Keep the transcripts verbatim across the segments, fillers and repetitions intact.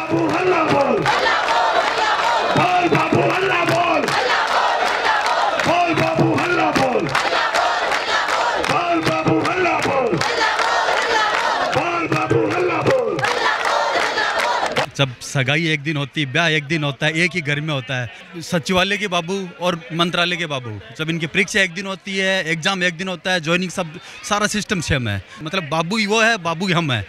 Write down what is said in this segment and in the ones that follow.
बाबू हल्ला बोल, बोल बाबू हल्ला बोल, बोल बाबू हल्ला बोल, बोल बाबू हल्ला बोल, बोल बाबू हल्ला बोल। जब सगाई एक दिन होती है, ब्याह एक दिन होता है, एक ही घर में होता है। सचिवालय के बाबू और मंत्रालय के बाबू, जब इनकी परीक्षा एक दिन होती है, एग्जाम एक दिन होता है, ज्वाइनिंग सब सारा सिस्टम सेम है। मतलब बाबू ही वो है, बाबू ही हम है।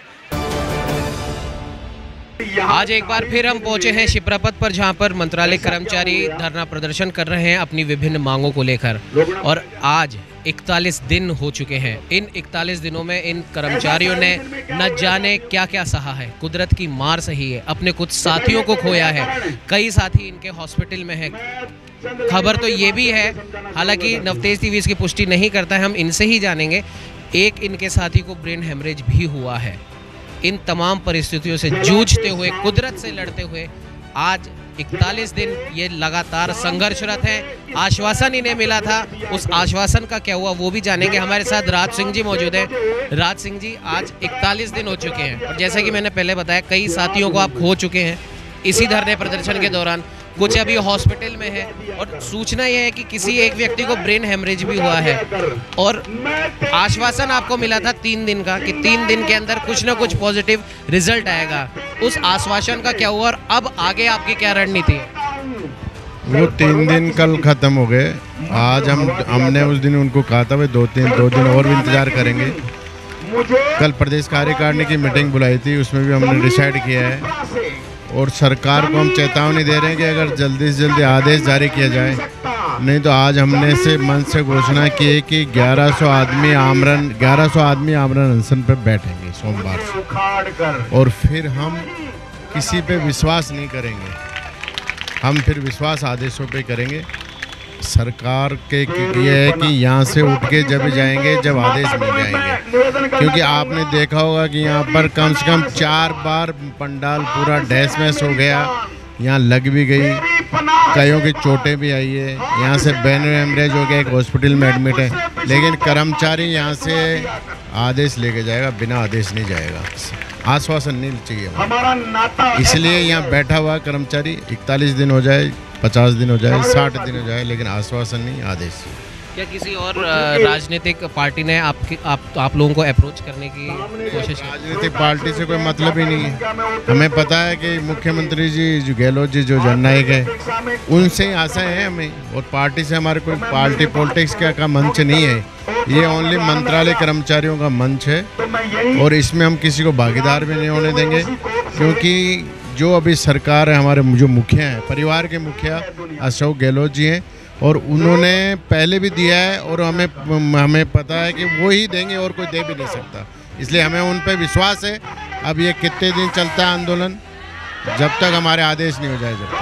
आज एक बार फिर हम पहुंचे हैं शिप्रापत पर, जहां पर मंत्रालय कर्मचारी धरना प्रदर्शन कर रहे हैं अपनी विभिन्न मांगों को लेकर। और आज इकतालीस दिन हो चुके हैं। इन इकतालीस दिनों में इन कर्मचारियों ने न जाने क्या क्या सहा है, कुदरत की मार सही है, अपने कुछ साथियों को खोया है, कई साथी इनके हॉस्पिटल में हैं। खबर तो ये भी है, हालांकि नवतेज टीवी इसकी पुष्टि नहीं करता है, हम इनसे ही जानेंगे। एक इनके साथी को ब्रेन हेमरेज भी हुआ है। इन तमाम परिस्थितियों से जूझते हुए, कुदरत से लड़ते हुए आज इकतालीस दिन ये लगातार संघर्षरत हैं। आश्वासन इन्हें मिला था, उस आश्वासन का क्या हुआ वो भी जानेंगे। हमारे साथ राज सिंह जी मौजूद हैं। राज सिंह जी, आज इकतालीस दिन हो चुके हैं और जैसे कि मैंने पहले बताया, कई साथियों को आप खो चुके हैं इसी धरने प्रदर्शन के दौरान। कुछ अभी हॉस्पिटल में है और सूचना यह है कि किसी एक व्यक्ति को ब्रेन हेमरेज भी हुआ है। और आश्वासन आपको मिला था तीन दिन का कि तीन दिन के अंदर कुछ ना कुछ पॉजिटिव रिजल्ट आएगा। उस आश्वासन का क्या हुआ और अब आगे आपकी क्या रणनीति है? वो तीन दिन कल खत्म हो गए। आज हम हमने उस दिन उनको कहा था वे दो तीन दो दिन और भी इंतजार करेंगे। कल प्रदेश कार्यकारिणी की मीटिंग बुलाई थी, उसमें भी हमने डिसाइड किया है और सरकार को हम चेतावनी दे रहे हैं कि अगर जल्दी से जल्दी आदेश जारी किया जाए, नहीं तो आज हमने से मन से घोषणा की है कि ग्यारह सौ आदमी आमरण ग्यारह सौ आदमी आमरण अनशन पर बैठेंगे सोमवार से। और फिर हम किसी पे विश्वास नहीं करेंगे, हम फिर विश्वास आदेशों पे करेंगे। सरकार के ये है कि यहाँ से उठ के जब जाएंगे जब आदेश मिल जाएंगे, क्योंकि आपने देखा होगा कि यहाँ पर कम से कम चार बार पंडाल पूरा डैश मैश हो गया, यहाँ लग भी गई, कईयों की चोटें भी आई है, यहाँ से ब्रेन हेमरेज हो गया, एक हॉस्पिटल में एडमिट है। लेकिन कर्मचारी यहाँ से आदेश लेके जाएगा, बिना आदेश नहीं जाएगा, आश्वासन नहीं चाहिए। इसलिए यहाँ बैठा हुआ कर्मचारी, इकतालीस दिन हो जाए, पचास दिन हो जाए, साठ दिन हो जाए, लेकिन आश्वासन नहीं, आदेश। क्या किसी और राजनीतिक पार्टी ने आपकी आप आप लोगों को अप्रोच करने की कोशिश की? राजनीतिक पार्टी से कोई मतलब ही नहीं है। हमें पता है कि मुख्यमंत्री जी जो गहलोत जी जो जननायक है, उनसे ही आशा है हमें, और पार्टी से हमारे कोई पार्टी पॉलिटिक्स का, का मंच नहीं है। ये ओनली मंत्रालय कर्मचारियों का मंच है और इसमें हम किसी को भागीदार भी नहीं होने देंगे, क्योंकि जो अभी सरकार है, हमारे जो मुखिया हैं, परिवार के मुखिया अशोक गहलोत जी हैं, और उन्होंने पहले भी दिया है और हमें हमें पता है कि वो ही देंगे और कोई दे भी नहीं सकता। इसलिए हमें उन पे विश्वास है। अब ये कितने दिन चलता है आंदोलन, जब तक हमारे आदेश नहीं हो जाए जब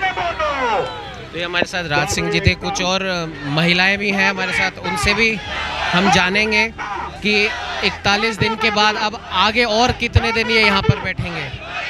तक। तो ये हमारे साथ राज सिंह जी थे। कुछ और महिलाएं भी हैं हमारे साथ, उनसे भी हम जानेंगे कि इकतालीस दिन के बाद अब आगे और कितने दिन ये यहाँ पर बैठेंगे।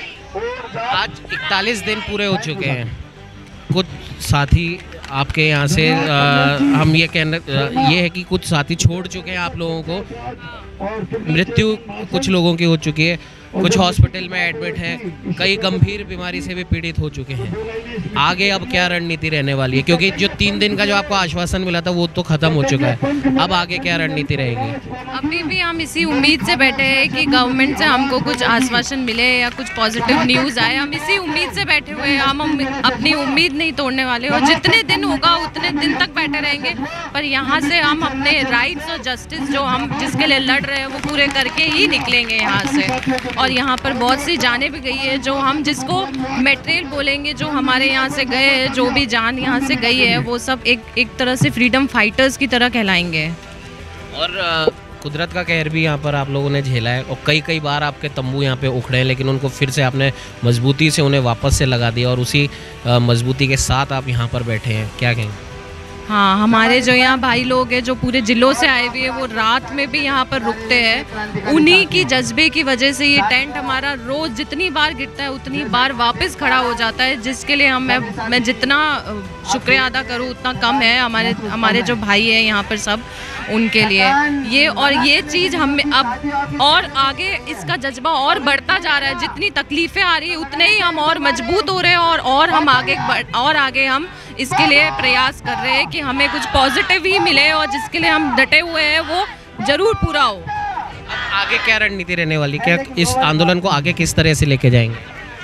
आज इकतालीस दिन पूरे हो चुके हैं। कुछ साथी आपके यहाँ से आ, हम ये कहना ये है कि कुछ साथी छोड़ चुके हैं आप लोगों को, मृत्यु कुछ लोगों की हो चुकी है, कुछ हॉस्पिटल में एडमिट हैं, कई गंभीर बीमारी से भी पीड़ित हो चुके हैं। आगे अब क्या रणनीति रहने वाली है, क्योंकि जो तीन दिन का जो आपको आश्वासन मिला था वो तो खत्म हो चुका है, अब आगे क्या रणनीति रहेगी? अभी भी हम इसी उम्मीद से बैठे हैं कि गवर्नमेंट से हमको कुछ आश्वासन मिले या कुछ पॉजिटिव न्यूज़ आए। हम इसी उम्मीद से बैठे हुए हैं, हम अपनी उम्मीद नहीं तोड़ने वाले, और जितने दिन होगा उतने दिन तक बैठे रहेंगे। पर यहाँ से हम अपने राइट्स और जस्टिस जो हम जिसके लिए लड़ रहे हैं वो पूरे करके ही निकलेंगे यहाँ से। और यहाँ पर बहुत सी जानें भी गई है, जो हम जिसको मटेरियल बोलेंगे, जो हमारे यहाँ से गए हैं, जो भी जान यहाँ से गई है, वो सब एक एक तरह से फ्रीडम फाइटर्स की तरह कहलाएंगे। और आ, कुदरत का कहर भी यहाँ पर आप लोगों ने झेला है और कई कई बार आपके तंबू यहाँ पे उखड़े हैं, लेकिन उनको फिर से आपने मजबूती से उन्हें वापस से लगा दिया और उसी मजबूती के साथ आप यहाँ पर बैठे हैं। क्या कहेंगे? हाँ, हमारे जो यहाँ भाई लोग हैं जो पूरे जिलों से आए हुए हैं वो रात में भी यहाँ पर रुकते हैं। उन्हीं की जज्बे की वजह से ये टेंट हमारा रोज़ जितनी बार गिरता है उतनी बार वापस खड़ा हो जाता है, जिसके लिए हम मैं मैं जितना शुक्रिया अदा करूँ उतना कम है। हमारे हमारे जो भाई हैं यहाँ पर सब, उनके लिए ये और ये चीज़ हम अब और आगे इसका जज्बा और बढ़ता जा रहा है। जितनी तकलीफ़ें आ रही है उतने ही हम और मजबूत हो रहे हैं और और हम आगे और आगे हम इसके लिए प्रयास कर रहे हैं कि हमें कुछ पॉजिटिव ही मिले और जिसके लिए हम डटे हुए हैं वो ज़रूर पूरा हो। अब आगे क्या रणनीति रहने वाली, क्या इस आंदोलन को आगे किस तरह से लेके जाएंगे?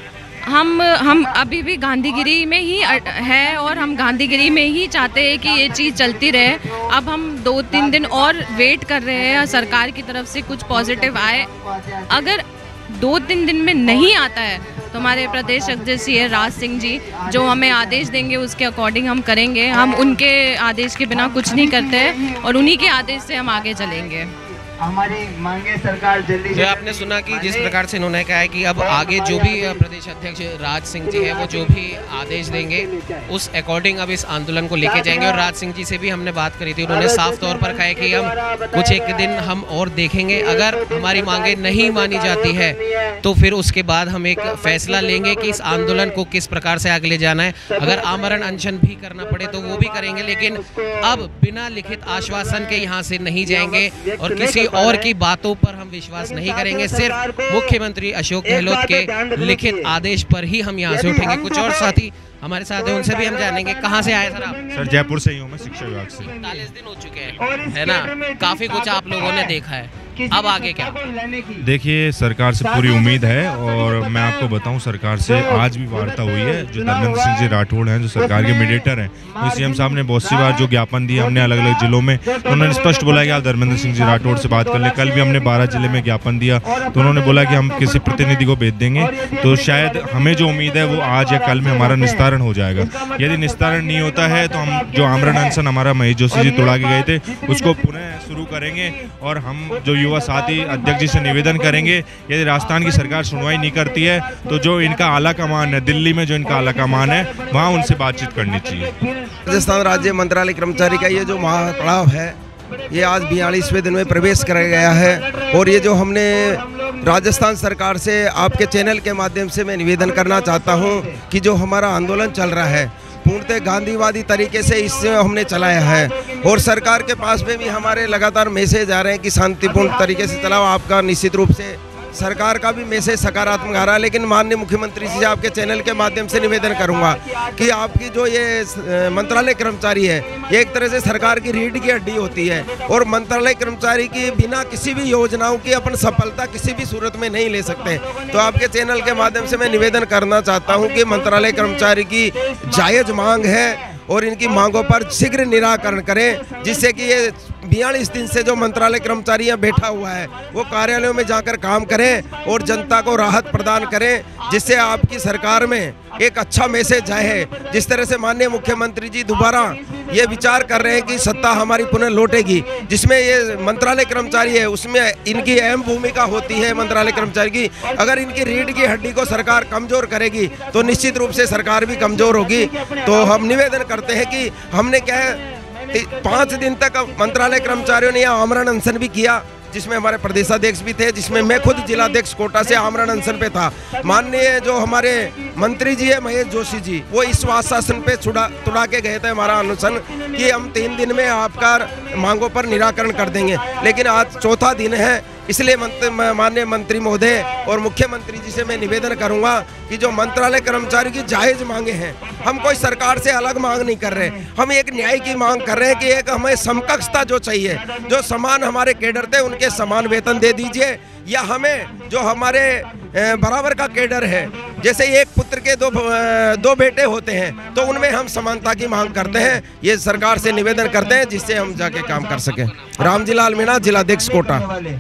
हम हम अभी भी गांधीगिरी में ही है और हम गांधीगिरी में ही चाहते हैं कि ये चीज़ चलती रहे। अब हम दो तीन दिन और वेट कर रहे हैं सरकार की तरफ से कुछ पॉजिटिव आए। अगर दो तीन दिन में नहीं आता है तो हमारे प्रदेश अध्यक्ष है राज सिंह जी जो हमें आदेश देंगे उसके अकॉर्डिंग हम करेंगे। हम उनके आदेश के बिना कुछ नहीं करते हैं और उन्हीं के आदेश से हम आगे चलेंगे। हमारी मांगे सरकार जल्दी जो आपने सुना कि जिस प्रकार से इन्होंने कहा है कि अब आगे जो भी प्रदेश अध्यक्ष राज सिंह जी हैं वो जो भी आदेश देंगे उस अकॉर्डिंग अब इस आंदोलन को लेके जाएंगे। और राज सिंह जी से भी हमने बात करी थी, उन्होंने साफ तौर पर कहा है कि हम कुछ एक दिन हम और देखेंगे, अगर हमारी मांगे नहीं मानी जाती है तो फिर उसके बाद हम एक फैसला लेंगे कि इस आंदोलन को किस प्रकार से आगे ले जाना है। अगर आमरण अनशन भी करना पड़े तो वो भी करेंगे, लेकिन अब बिना लिखित आश्वासन के यहाँ से नहीं जाएंगे और किसी और की बातों पर हम विश्वास नहीं करेंगे। सिर्फ मुख्यमंत्री अशोक गहलोत के लिखित आदेश पर ही हम यहाँ से उठेंगे। कुछ और साथी हमारे साथ हैं, उनसे भी हम जानेंगे। कहाँ से आए सर आप? सर जयपुर से ही हूँ मैं, शिक्षा विभाग से। इकतालीस दिन हो चुके हैं, है ना? काफी कुछ आप लोगों ने देखा है, अब आगे क्या? देखिए, सरकार से पूरी उम्मीद है और मैं आपको बताऊं, सरकार से आज भी वार्ता हुई है। जो धर्मेंद्र सिंह जी राठौड़ हैं, जो सरकार के मीडिएटर हैं, तो सीएम साहब ने बहुत सी बार जो ज्ञापन दिए हमने अलग अलग जिलों में, उन्होंने स्पष्ट बोला कि आप धर्मेंद्र सिंह जी राठौड़ से बात कर लें। कल भी हमने बारह जिले में ज्ञापन दिया तो उन्होंने बोला कि हम किसी प्रतिनिधि को भेज देंगे। तो शायद हमें जो उम्मीद है वो आज या कल में हमारा निस्तारण हो जाएगा। यदि निस्तारण नहीं होता है तो हम जो आमरण अनशन हमारा महेश जोशी जी तोड़ा के गए थे उसको पुनः शुरू करेंगे और हम जो युवा साथी अध्यक्ष जी से निवेदन करेंगे, यदि राजस्थान की सरकार सुनवाई नहीं करती है तो जो इनका आला कमान है, दिल्ली में जो इनका आला कमान है, वहाँ उनसे बातचीत करनी चाहिए। राजस्थान राज्य मंत्रालय कर्मचारी का ये जो महापड़ाव है ये आज बयालीसवें दिन में प्रवेश कर गया है और ये जो हमने राजस्थान सरकार से आपके चैनल के माध्यम से मैं निवेदन करना चाहता हूँ कि जो हमारा आंदोलन चल रहा है पूर्णतः गांधीवादी तरीके से इससे हमने चलाया है और सरकार के पास में भी हमारे लगातार मैसेज आ रहे हैं कि शांतिपूर्ण तरीके से चलाओ। आपका निश्चित रूप से सरकार का भी मैसेज सकारात्मक आ रहा है, लेकिन माननीय मुख्यमंत्री जी से आपके चैनल के माध्यम से निवेदन करूंगा कि आपकी जो ये मंत्रालय कर्मचारी है ये एक तरह से सरकार की रीढ़ की हड्डी होती है और मंत्रालय कर्मचारी की बिना किसी भी योजनाओं की अपन सफलता किसी भी सूरत में नहीं ले सकते। तो आपके चैनल के माध्यम से मैं निवेदन करना चाहता हूँ कि मंत्रालय कर्मचारी की जायज़ मांग है और इनकी मांगों पर शीघ्र निराकरण करें, जिससे कि ये बयालीस दिन से जो मंत्रालय कर्मचारी यहाँ बैठा हुआ है वो कार्यालयों में जाकर काम करें और जनता को राहत प्रदान करें, जिससे आपकी सरकार में एक अच्छा मैसेज जाए। जिस तरह से माननीय मुख्यमंत्री जी दोबारा ये विचार कर रहे हैं कि सत्ता हमारी पुनः लौटेगी, जिसमें ये मंत्रालय कर्मचारी है उसमें इनकी अहम भूमिका होती है मंत्रालय कर्मचारी की। अगर इनकी रीढ़ की हड्डी को सरकार कमजोर करेगी तो निश्चित रूप से सरकार भी कमजोर होगी। तो हम निवेदन करते हैं कि हमने क्या है पाँच दिन तक मंत्रालय कर्मचारियों ने यहाँ आमरण अनशन भी किया, जिसमें हमारे प्रदेशाध्यक्ष भी थे, जिसमें मैं खुद जिलाध्यक्ष कोटा से आमरण अनशन पे था। माननीय जो हमारे मंत्री जी है महेश जोशी जी, वो इस आश्वासन पे छुड़ा तुड़ा के गए थे हमारा अनशन कि हम तीन दिन में आपका मांगों पर निराकरण कर देंगे, लेकिन आज चौथा दिन है। इसलिए माननीय मंत्री महोदय और मुख्यमंत्री जी से मैं निवेदन करूंगा कि जो मंत्रालय कर्मचारी की जायज़ मांगे हैं, हम कोई सरकार से अलग मांग नहीं कर रहे, हम एक न्याय की मांग कर रहे हैं कि एक हमें समकक्षता जो चाहिए, जो समान हमारे कैडर थे उनके समान वेतन दे दीजिए, या हमें जो हमारे बराबर का कैडर है, जैसे एक पुत्र के दो दो बेटे होते हैं तो उनमें हम समानता की मांग करते हैं। ये सरकार से निवेदन करते हैं जिससे हम जाके काम कर सकें। रामजीलाल मीणा, जिलाध्यक्ष कोटा।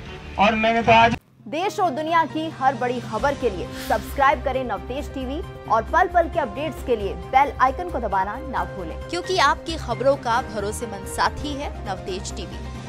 और मैंने तो आज देश और दुनिया की हर बड़ी खबर के लिए सब्सक्राइब करें नवतेज टीवी और पल पल के अपडेट्स के लिए बेल आइकन को दबाना ना भूलें, क्योंकि आपकी खबरों का भरोसेमंद साथी है नवतेज टीवी।